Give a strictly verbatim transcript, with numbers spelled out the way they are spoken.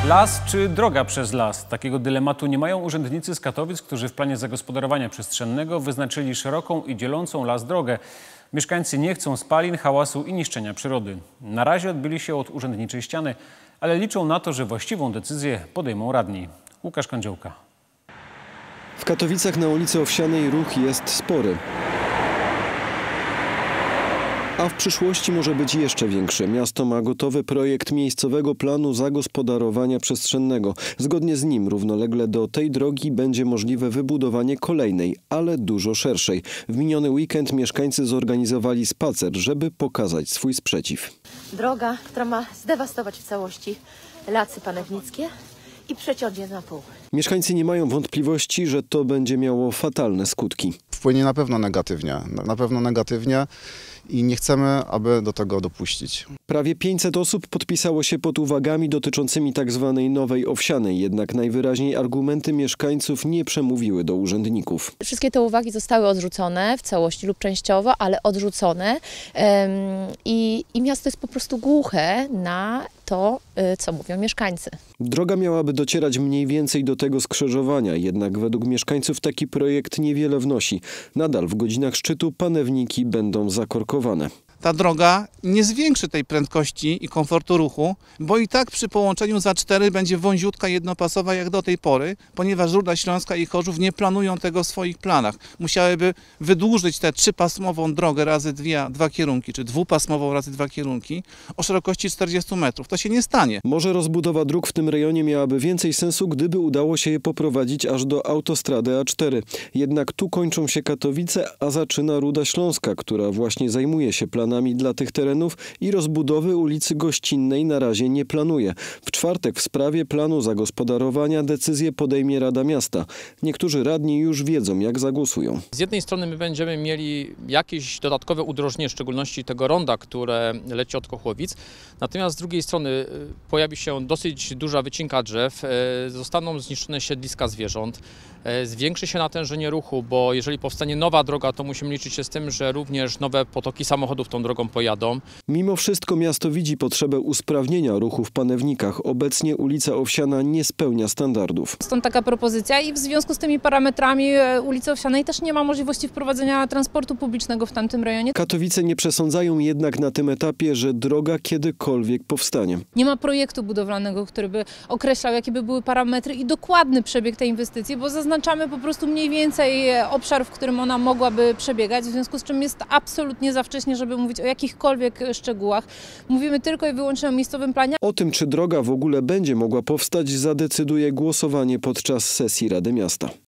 Las czy droga przez las? Takiego dylematu nie mają urzędnicy z Katowic, którzy w planie zagospodarowania przestrzennego wyznaczyli szeroką i dzielącą las drogę. Mieszkańcy nie chcą spalin, hałasu i niszczenia przyrody. Na razie odbyli się od urzędniczej ściany, ale liczą na to, że właściwą decyzję podejmą radni. Łukasz Kądziołka. W Katowicach na ulicy Owsianej ruch jest spory. A w przyszłości może być jeszcze większy. Miasto ma gotowy projekt miejscowego planu zagospodarowania przestrzennego. Zgodnie z nim równolegle do tej drogi będzie możliwe wybudowanie kolejnej, ale dużo szerszej. W miniony weekend mieszkańcy zorganizowali spacer, żeby pokazać swój sprzeciw. Droga, która ma zdewastować w całości lasy panewnickie i przeciąć je na pół. Mieszkańcy nie mają wątpliwości, że to będzie miało fatalne skutki. Wpłynie na pewno negatywnie, na pewno negatywnie i nie chcemy, aby do tego dopuścić. Prawie pięćset osób podpisało się pod uwagami dotyczącymi tzw. Nowej Owsianej, jednak najwyraźniej argumenty mieszkańców nie przemówiły do urzędników. Wszystkie te uwagi zostały odrzucone w całości lub częściowo, ale odrzucone um, i, i miasto jest po prostu głuche na to, co mówią mieszkańcy. Droga miałaby docierać mniej więcej do tego skrzyżowania, jednak według mieszkańców taki projekt niewiele wnosi. Nadal w godzinach szczytu panewniki będą zakorkowane. Ta droga nie zwiększy tej prędkości i komfortu ruchu, bo i tak przy połączeniu za cztery będzie wąziutka jednopasowa jak do tej pory, ponieważ Ruda Śląska i Chorzów nie planują tego w swoich planach. Musiałyby wydłużyć tę trzypasmową drogę razy dwie, dwa kierunki, czy dwupasmową razy dwa kierunki o szerokości czterdziestu metrów. To się nie stanie. Może rozbudowa dróg w tym rejonie miałaby więcej sensu, gdyby udało się je poprowadzić aż do autostrady A cztery. Jednak tu kończą się Katowice, a zaczyna Ruda Śląska, która właśnie zajmuje się planami dla tych terenów i rozbudowy ulicy Gościnnej na razie nie planuje. W czwartek w sprawie planu zagospodarowania decyzję podejmie Rada Miasta. Niektórzy radni już wiedzą, jak zagłosują. Z jednej strony my będziemy mieli jakieś dodatkowe udrożnienie, w szczególności tego ronda, które leci od Kochłowic. Natomiast z drugiej strony pojawi się dosyć duża wycinka drzew, zostaną zniszczone siedliska zwierząt, zwiększy się natężenie ruchu, bo jeżeli powstanie nowa droga, to musimy liczyć się z tym, że również nowe potoki samochodów tą drogą pojadą. Mimo wszystko miasto widzi potrzebę usprawnienia ruchu w panewnikach. Obecnie ulica Owsiana nie spełnia standardów. Stąd taka propozycja i w związku z tymi parametrami ulicy Owsianej też nie ma możliwości wprowadzenia transportu publicznego w tamtym rejonie. Katowice nie przesądzają jednak na tym etapie, że droga kiedykolwiek powstanie. Nie ma projektu budowlanego, który by określał, jakie by były parametry i dokładny przebieg tej inwestycji, bo zaznaczamy po prostu mniej więcej obszar, w którym ona mogłaby przebiegać, w związku z czym jest absolutnie za wcześnie, żeby mówić o jakichkolwiek szczegółach. Mówimy tylko i wyłącznie o miejscowym planie. O tym, czy droga w ogóle będzie mogła powstać, zadecyduje głosowanie podczas sesji Rady Miasta.